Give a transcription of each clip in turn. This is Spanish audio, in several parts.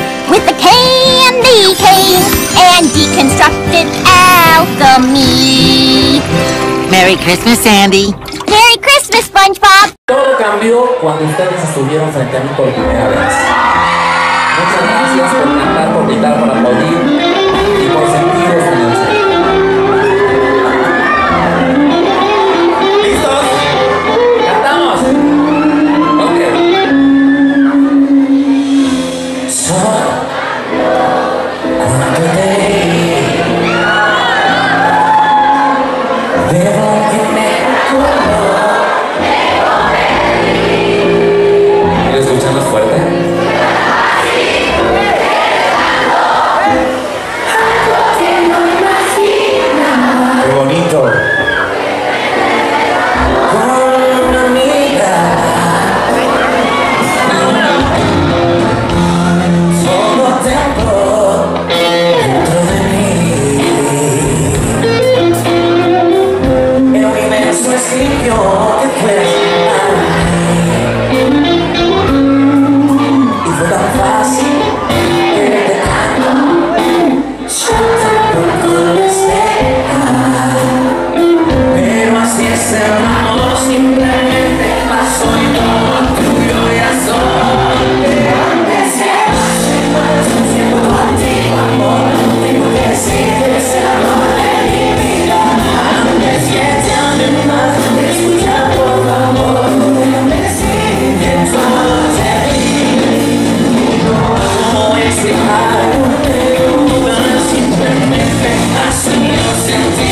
with the candy cane and deconstructed alchemy. Merry Christmas, Sandy. Merry Christmas, SpongeBob. Todo cambió cuando ustedes estuvieron frente a mí por primera vez. Muchas gracias por cantar, por gritar, por aplaudir y por sentir esta noche. ¿Listos? ¡Cantamos! Ok. ¿Quieres escuchar más fuerte? ¡Qué bonito! Con una amiga solo tengo dentro de mí el universo escribió que fueras y fue tan fácil quererte tanto. Yo tampoco lo esperaba, pero así es el amor, simplemente pasó y todo tuyo ya soy. Pero antes que pase más tiempo contigo, amor, tengo que decir que es el amor de mi vida. Antes que te ame más, escucha por favor, déjame decir que todo te vi. No puedo explicar, pero simplemente así lo sentí.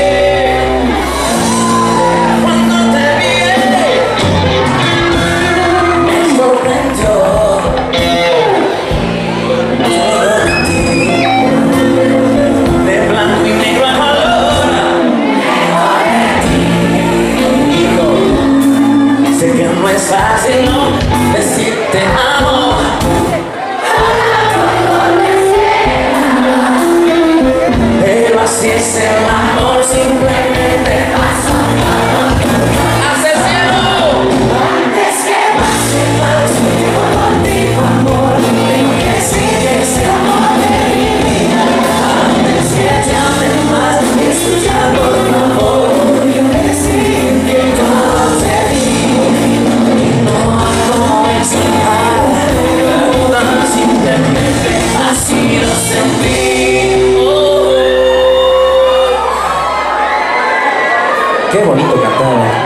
Cuando te vi, me sorprendió todo de ti, de blanco y negro a color. Hijo, sé que no es fácil no decirte amo. Pero así es el amor, simplemente pasó. ¡Asesino! Antes que pase más tiempo contigo, amor, tengo que decir que es el amor de mi vida. Antes que te ame más, escucha por favor, tengo que decir que todo te di. Y no hay como explicar, pero simplemente así lo sentí. Qué bonito cantar.